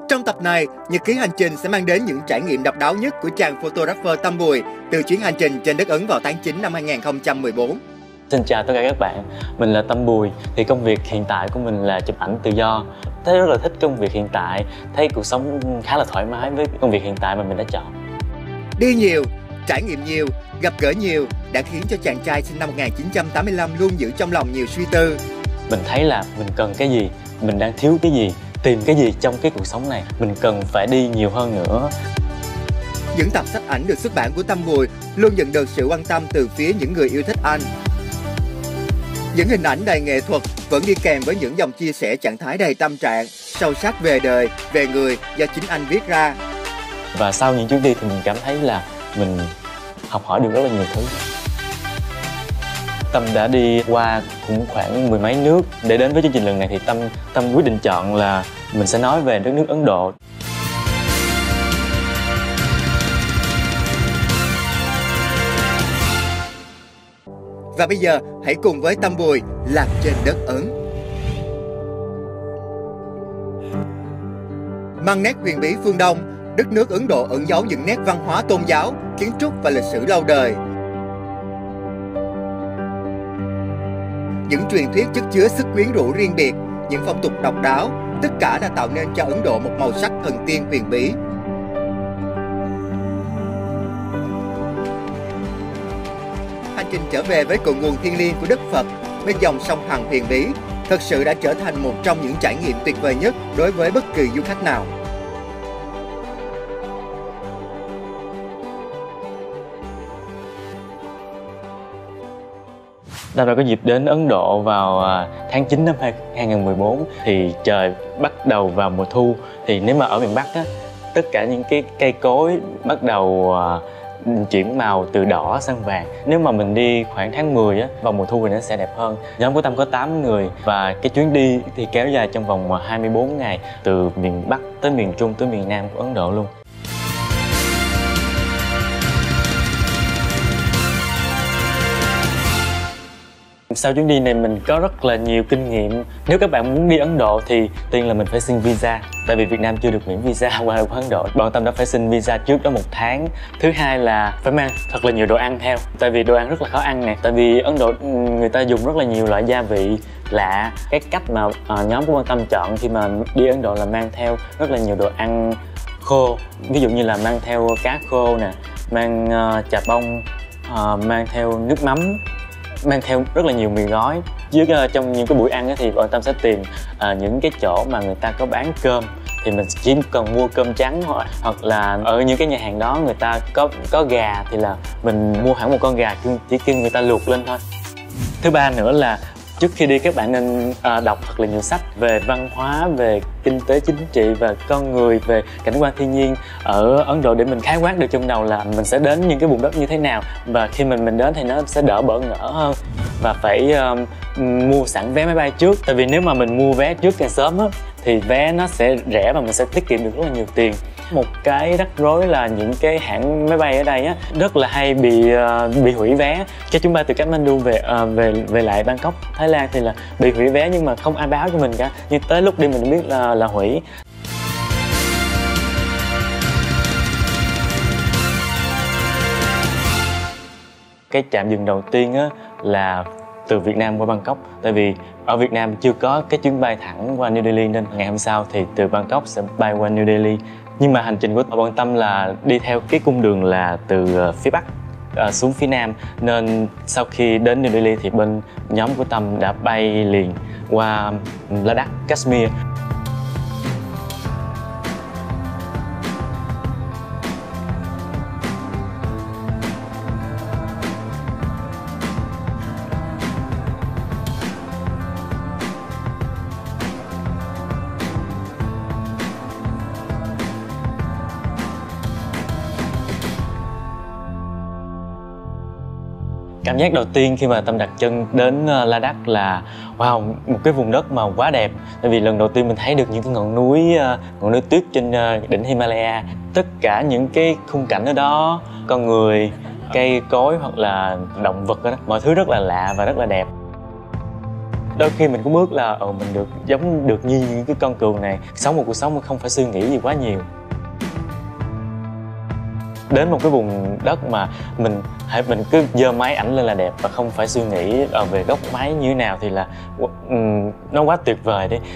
Trong tập này, nhật ký hành trình sẽ mang đến những trải nghiệm độc đáo nhất của chàng photographer Tâm Bùi từ chuyến hành trình trên đất Ấn vào tháng 9 năm 2014. Xin chào tất cả các bạn, mình là Tâm Bùi. Thì công việc hiện tại của mình là chụp ảnh tự do. Thấy rất là thích công việc hiện tại, thấy cuộc sống khá là thoải mái với công việc hiện tại mà mình đã chọn. Đi nhiều, trải nghiệm nhiều, gặp gỡ nhiều đã khiến cho chàng trai sinh năm 1985 luôn giữ trong lòng nhiều suy tư. Mình thấy là mình cần cái gì, mình đang thiếu cái gì, tìm cái gì trong cái cuộc sống này, mình cần phải đi nhiều hơn nữa. Những tập sách ảnh được xuất bản của Tâm Bùi luôn nhận được sự quan tâm từ phía những người yêu thích anh. Những hình ảnh đầy nghệ thuật vẫn đi kèm với những dòng chia sẻ trạng thái đầy tâm trạng, sâu sắc về đời, về người do chính anh viết ra. Và sau những chuyến đi thì mình cảm thấy là mình học hỏi được rất là nhiều thứ. Tâm đã đi qua cũng khoảng mười mấy nước để đến với chương trình lần này thì Tâm quyết định chọn là mình sẽ nói về đất nước Ấn Độ. Và bây giờ hãy cùng với Tâm Bùi lạc trên đất Ấn. Mang nét huyền bí phương Đông, đất nước Ấn Độ ẩn giấu những nét văn hóa tôn giáo, kiến trúc và lịch sử lâu đời. Những truyền thuyết chất chứa sức quyến rũ riêng biệt, những phong tục độc đáo, tất cả đã tạo nên cho Ấn Độ một màu sắc thần tiên huyền bí. Hành trình trở về với cội nguồn thiêng liêng của Đức Phật bên dòng sông Hằng huyền bí thật sự đã trở thành một trong những trải nghiệm tuyệt vời nhất đối với bất kỳ du khách nào. Tâm đã có dịp đến Ấn Độ vào tháng 9 năm 2014 thì trời bắt đầu vào mùa thu. Thì nếu mà ở miền Bắc á, tất cả những cái cây cối bắt đầu chuyển màu từ đỏ sang vàng. Nếu mà mình đi khoảng tháng 10 á, vào mùa thu thì nó sẽ đẹp hơn. Nhóm của Tâm có 8 người và cái chuyến đi thì kéo dài trong vòng 24 ngày từ miền Bắc tới miền Trung tới miền Nam của Ấn Độ luôn. Sau chuyến đi này mình có rất là nhiều kinh nghiệm. Nếu các bạn muốn đi Ấn Độ thì tiên là mình phải xin visa. Tại vì Việt Nam chưa được miễn visa qua Ấn Độ. Bọn Tâm đã phải xin visa trước đó 1 tháng. Thứ hai là phải mang thật là nhiều đồ ăn theo. Tại vì đồ ăn rất là khó ăn nè. Tại vì Ấn Độ người ta dùng rất là nhiều loại gia vị lạ. Cái cách mà nhóm của bọn Tâm chọn khi mà đi Ấn Độ là mang theo rất là nhiều đồ ăn khô. Ví dụ như là mang theo cá khô nè, mang chà bông, mang theo nước mắm, mang theo rất là nhiều mì gói. Trong những cái buổi ăn thì bọn Tâm sẽ tìm những cái chỗ mà người ta có bán cơm thì mình chỉ cần mua cơm trắng, hoặc là ở những cái nhà hàng đó người ta có gà thì là mình mua hẳn một con gà chỉ kêu người ta luộc lên thôi. Thứ ba nữa là trước khi đi các bạn nên đọc thật là nhiều sách về văn hóa, về kinh tế chính trị và con người, về cảnh quan thiên nhiên ở Ấn Độ để mình khái quát được trong đầu là mình sẽ đến những cái vùng đất như thế nào và khi mình đến thì nó sẽ đỡ bỡ ngỡ hơn. Và phải mua sẵn vé máy bay trước, tại vì nếu mà mình mua vé trước càng sớm á thì vé nó sẽ rẻ và mình sẽ tiết kiệm được rất là nhiều tiền. Một cái rắc rối là những cái hãng máy bay ở đây á rất là hay bị hủy vé. Cái chuyến bay từ Kathmandu về lại Bangkok, Thái Lan thì là bị hủy vé nhưng mà không ai báo cho mình cả. Nhưng tới lúc đi mình biết là hủy. Cái trạm dừng đầu tiên á là từ Việt Nam qua Bangkok. Tại vì ở Việt Nam chưa có cái chuyến bay thẳng qua New Delhi nên ngày hôm sau thì từ Bangkok sẽ bay qua New Delhi. Nhưng mà hành trình của bọn Tâm là đi theo cái cung đường là từ phía Bắc xuống phía Nam. Nên sau khi đến New Delhi thì bên nhóm của Tâm đã bay liền qua Ladakh, Kashmir. Cảm giác đầu tiên khi mà Tâm đặt chân đến Ladakh là wow, một cái vùng đất mà quá đẹp. Tại vì lần đầu tiên mình thấy được những cái ngọn núi tuyết trên đỉnh Himalaya. Tất cả những cái khung cảnh ở đó, con người, cây cối hoặc là động vật đó, mọi thứ rất là lạ và rất là đẹp. Đôi khi mình cũng ước là mình được như những cái con cừu này, sống một cuộc sống mà không phải suy nghĩ gì quá nhiều. Đến một cái vùng đất mà mình cứ giơ máy ảnh lên là đẹp và không phải suy nghĩ về góc máy như thế nào thì là nó quá tuyệt vời đi.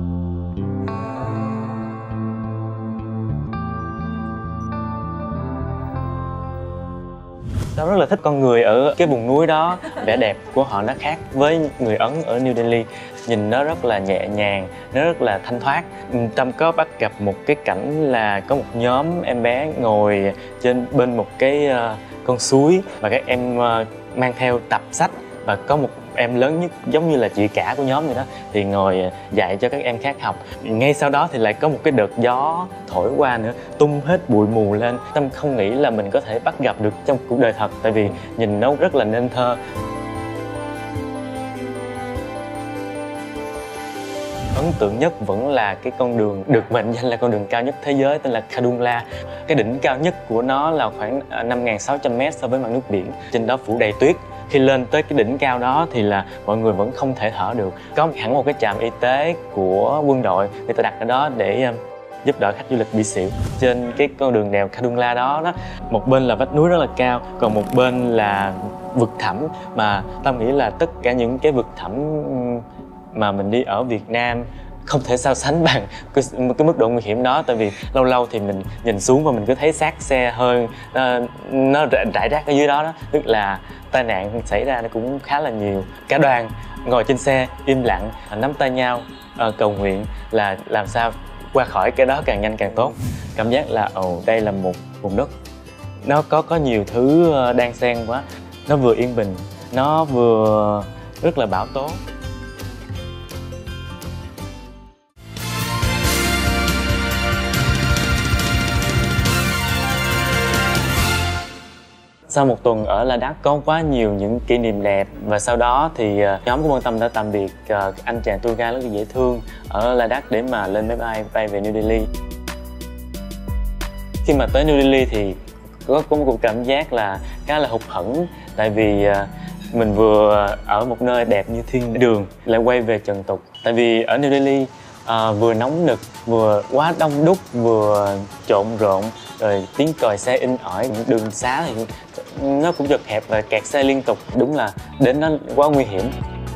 Tao rất là thích con người ở cái vùng núi đó, vẻ đẹp của họ nó khác với người Ấn ở New Delhi. Nhìn nó rất là nhẹ nhàng, nó rất là thanh thoát. Tâm có bắt gặp một cái cảnh là có một nhóm em bé ngồi bên một cái con suối và các em mang theo tập sách, và có một em lớn nhất giống như là chị cả của nhóm vậy đó thì ngồi dạy cho các em khác học. Ngay sau đó thì lại có một cái đợt gió thổi qua nữa, tung hết bụi mù lên. Tâm không nghĩ là mình có thể bắt gặp được trong cuộc đời thật, tại vì nhìn nó rất là nên thơ. Ấn tượng nhất vẫn là cái con đường được mệnh danh là con đường cao nhất thế giới, tên là Khadumla. Cái đỉnh cao nhất của nó là khoảng 5.600m so với mặt nước biển. Trên đó phủ đầy tuyết. Khi lên tới cái đỉnh cao đó thì là mọi người vẫn không thể thở được. Có hẳn một cái trạm y tế của quân đội người ta đặt ở đó để giúp đỡ khách du lịch bị xỉu. Trên cái con đường đèo Khadumla đó, một bên là vách núi rất là cao, còn một bên là vực thẳm, mà Tâm nghĩ là tất cả những cái vực thẳm mà mình đi ở Việt Nam không thể so sánh bằng cái mức độ nguy hiểm đó. Tại vì lâu lâu thì mình nhìn xuống và mình cứ thấy xác xe hơi nó rải rác ở dưới đó, tức là tai nạn xảy ra nó cũng khá là nhiều. Cả đoàn ngồi trên xe im lặng nắm tay nhau cầu nguyện là làm sao qua khỏi cái đó càng nhanh càng tốt. Cảm giác là đây là một vùng đất nó có nhiều thứ đan xen quá, nó vừa yên bình, nó vừa rất là bão tố. Sau một tuần ở Ladakh có quá nhiều những kỷ niệm đẹp, và sau đó thì nhóm của Bon Tâm đã tạm biệt anh chàng tour guide rất là dễ thương ở Ladakh để mà lên máy bay bay về New Delhi. Khi mà tới New Delhi thì có một cuộc cảm giác là khá là hụt hẫng, tại vì mình vừa ở một nơi đẹp như thiên đường lại quay về trần tục. Tại vì ở New Delhi vừa nóng nực, vừa quá đông đúc, vừa trộn rộn, rồi tiếng còi xe in ỏi, đường xá thì nó cũng chật hẹp và kẹt xe liên tục. Đúng là đến nó quá nguy hiểm.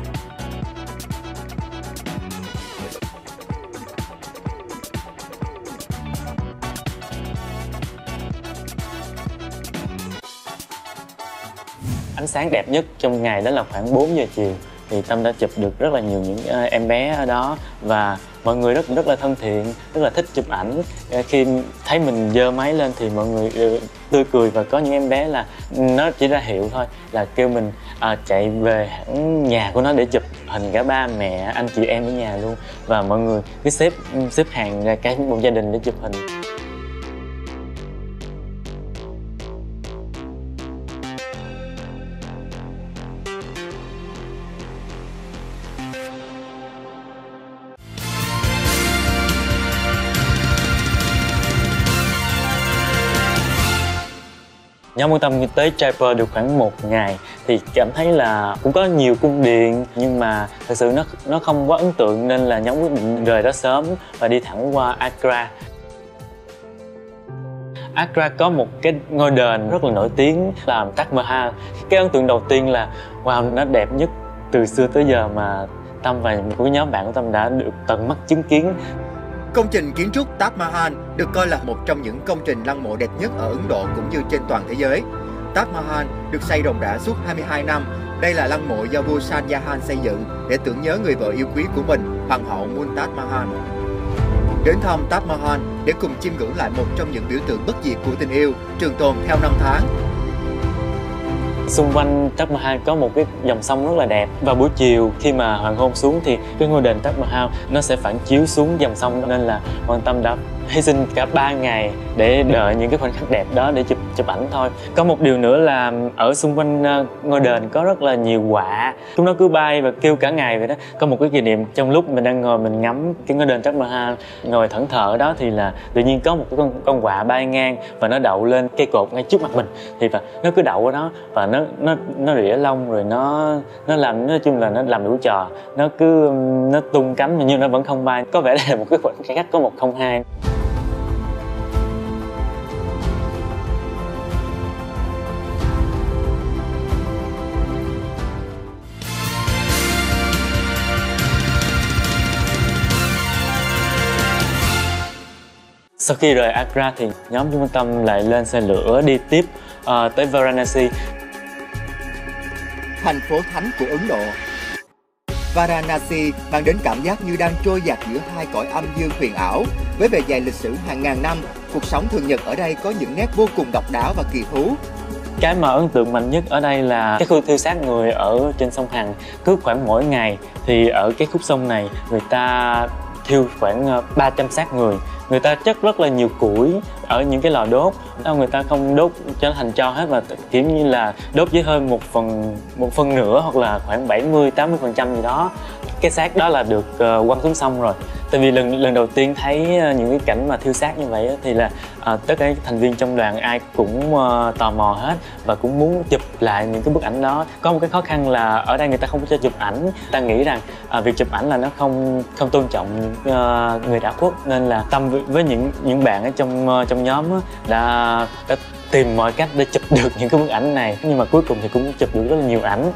Ánh sáng đẹp nhất trong ngày đó là khoảng 4 giờ chiều. Thì Tâm đã chụp được rất là nhiều những em bé ở đó, và mọi người rất là thân thiện, rất là thích chụp ảnh. Khi thấy mình giơ máy lên thì mọi người tươi cười, và có những em bé là nó chỉ ra hiệu thôi là kêu mình chạy về hẳn nhà của nó để chụp hình cả ba mẹ, anh chị em ở nhà luôn, và mọi người cứ xếp hàng ra cả một gia đình để chụp hình. Nhóm Bon Tâm tới Jaipur được khoảng 1 ngày thì cảm thấy là cũng có nhiều cung điện, nhưng mà thật sự nó không quá ấn tượng, nên là nhóm quyết định rời đó sớm và đi thẳng qua Agra. Agra có một cái ngôi đền rất là nổi tiếng là Taj Mahal. Cái ấn tượng đầu tiên là wow, nó đẹp nhất từ xưa tới giờ mà Tâm và một cái nhóm bạn của Tâm đã được tận mắt chứng kiến. Công trình kiến trúc Taj Mahal được coi là một trong những công trình lăng mộ đẹp nhất ở Ấn Độ cũng như trên toàn thế giới. Taj Mahal được xây ròng rã suốt 22 năm. Đây là lăng mộ do vua Shah Jahan xây dựng để tưởng nhớ người vợ yêu quý của mình, hoàng hậu Mumtaz Mahal. Đến thăm Taj Mahal để cùng chiêm ngưỡng lại một trong những biểu tượng bất diệt của tình yêu, trường tồn theo năm tháng. Xung quanh Taj Mahal có một cái dòng sông rất là đẹp, và buổi chiều khi mà hoàng hôn xuống thì cái ngôi đền Taj Mahal nó sẽ phản chiếu xuống dòng sông, nên là Bon Tâm đã hy sinh cả 3 ngày để đợi những cái khoảnh khắc đẹp đó để chụp ảnh thôi. Có một điều nữa là ở xung quanh ngôi đền có rất là nhiều quạ, chúng nó cứ bay và kêu cả ngày vậy đó. Có một cái kỷ niệm trong lúc mình đang ngồi mình ngắm cái ngôi đền Taj Mahal, ngồi thẫn thờ ở đó thì là tự nhiên có một cái con quạ bay ngang và nó đậu lên cây cột ngay trước mặt mình, thì nó cứ đậu ở đó và nó rỉa lông rồi nó làm, nói chung là nó làm đủ trò, nó tung cánh nhưng nó vẫn không bay. Có vẻ đây là một cái khoảnh khắc có 102. Sau khi rời Agra thì nhóm Trung Tâm lại lên xe lửa đi tiếp tới Varanasi, thành phố thánh của Ấn Độ. Varanasi mang đến cảm giác như đang trôi dạt giữa hai cõi âm dương huyền ảo. Với bề dày lịch sử hàng ngàn năm, cuộc sống thường nhật ở đây có những nét vô cùng độc đáo và kỳ thú. Cái mà ấn tượng mạnh nhất ở đây là cái khu thiêu xác người ở trên sông Hằng. Cứ khoảng mỗi ngày thì ở cái khúc sông này người ta thiêu khoảng 300 xác người. Người ta chất rất là nhiều củi ở những cái lò đốt, người ta không đốt cho nó thành tro hết mà kiểu như là đốt với hơn một phần nửa hoặc là khoảng 70-80% gì đó. Cái xác đó là được quăng xuống sông rồi. Tại vì lần đầu tiên thấy những cái cảnh mà thiêu xác như vậy thì là tất cả các thành viên trong đoàn ai cũng tò mò hết và cũng muốn chụp lại những cái bức ảnh đó. Có một cái khó khăn là ở đây người ta không có cho chụp ảnh. Ta nghĩ rằng việc chụp ảnh là nó không tôn trọng người đã khuất, nên là Tâm với những bạn ở trong nhóm đã tìm mọi cách để chụp được những cái bức ảnh này, nhưng mà cuối cùng thì cũng chụp được rất là nhiều ảnh.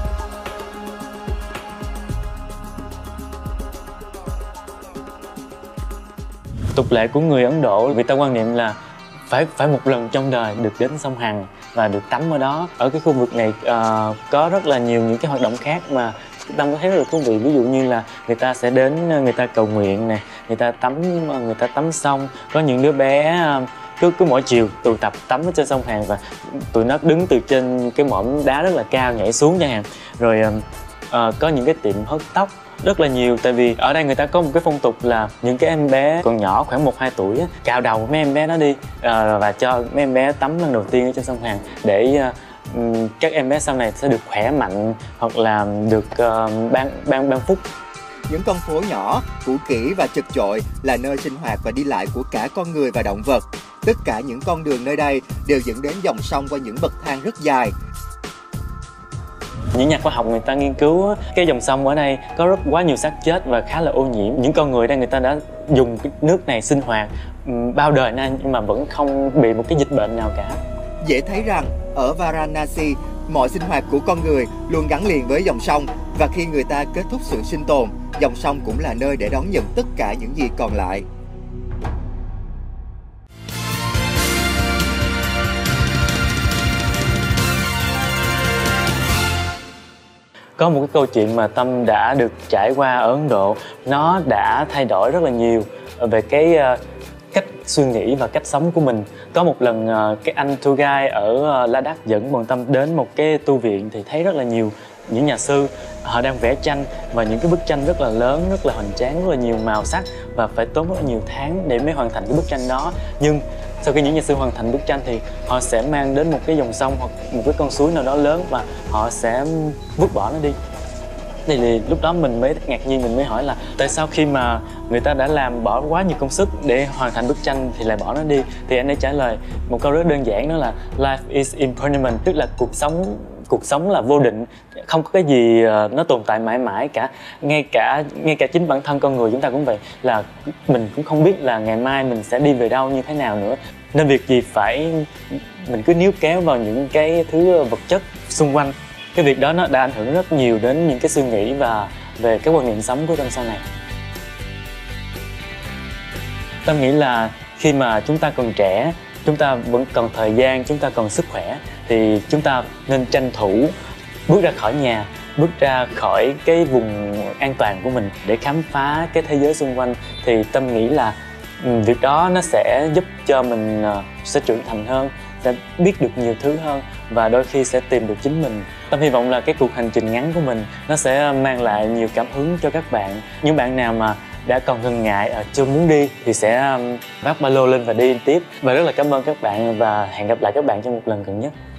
Tục lệ của người Ấn Độ, người ta quan niệm là phải một lần trong đời được đến sông Hằng và được tắm ở đó. Ở cái khu vực này có rất là nhiều những cái hoạt động khác mà Tâm có thấy rất là thú vị. Ví dụ như là người ta sẽ đến, người ta cầu nguyện nè, người ta tắm sông. Có những đứa bé cứ mỗi chiều tụ tập tắm ở trên sông Hằng và tụi nó đứng từ trên cái mỏm đá rất là cao nhảy xuống chẳng hạn. Rồi có những cái tiệm hớt tóc rất là nhiều, tại vì ở đây người ta có một cái phong tục là những cái em bé còn nhỏ khoảng 1-2 tuổi á, cạo đầu mấy em bé đó đi và cho mấy em bé tắm lần đầu tiên ở trên sông Hằng để các em bé sau này sẽ được khỏe mạnh hoặc là được ban phúc. Những con phố nhỏ, cũ kỹ và chật chội là nơi sinh hoạt và đi lại của cả con người và động vật. Tất cả những con đường nơi đây đều dẫn đến dòng sông qua những bậc thang rất dài. Những nhà khoa học người ta nghiên cứu cái dòng sông ở đây có quá nhiều xác chết và khá là ô nhiễm. Những con người đây người ta đã dùng cái nước này sinh hoạt bao đời nay nhưng mà vẫn không bị một cái dịch bệnh nào cả. Dễ thấy rằng ở Varanasi, mọi sinh hoạt của con người luôn gắn liền với dòng sông, và khi người ta kết thúc sự sinh tồn, dòng sông cũng là nơi để đón nhận tất cả những gì còn lại. Có một cái câu chuyện mà Tâm đã được trải qua ở Ấn Độ, nó đã thay đổi rất là nhiều về cái cách suy nghĩ và cách sống của mình. Có một lần cái anh tour guide ở Ladakh dẫn bọn Tâm đến một cái tu viện thì thấy rất là nhiều những nhà sư họ đang vẽ tranh, và những cái bức tranh rất là lớn, rất là hoành tráng, rất là nhiều màu sắc và phải tốn rất là nhiều tháng để mới hoàn thành cái bức tranh đó. Nhưng sau khi những nhà sư hoàn thành bức tranh thì họ sẽ mang đến một cái dòng sông hoặc một cái con suối nào đó lớn và họ sẽ vứt bỏ nó đi. Thì lúc đó mình mới ngạc nhiên, mình mới hỏi là tại sao khi mà người ta đã bỏ quá nhiều công sức để hoàn thành bức tranh thì lại bỏ nó đi. Thì anh ấy trả lời một câu rất đơn giản, đó là life is impermanent, tức là cuộc sống là vô định, không có cái gì nó tồn tại mãi mãi cả. Ngay cả chính bản thân con người chúng ta cũng vậy, là mình cũng không biết là ngày mai mình sẽ đi về đâu như thế nào nữa. Nên việc gì phải mình cứ níu kéo vào những cái thứ vật chất xung quanh. Cái việc đó nó đã ảnh hưởng rất nhiều đến những cái suy nghĩ và về cái quan niệm sống của Tâm sau này. Tâm nghĩ là khi mà chúng ta còn trẻ, chúng ta vẫn còn thời gian, chúng ta còn sức khỏe thì chúng ta nên tranh thủ bước ra khỏi nhà, bước ra khỏi cái vùng an toàn của mình để khám phá cái thế giới xung quanh. Thì Tâm nghĩ là việc đó nó sẽ giúp cho mình sẽ trưởng thành hơn, sẽ biết được nhiều thứ hơn và đôi khi sẽ tìm được chính mình. Tâm hy vọng là cái cuộc hành trình ngắn của mình nó sẽ mang lại nhiều cảm hứng cho các bạn. Những bạn nào mà đã còn ngần ngại, chưa muốn đi thì sẽ vác ba lô lên và đi tiếp. Và rất là cảm ơn các bạn và hẹn gặp lại các bạn trong một lần gần nhất.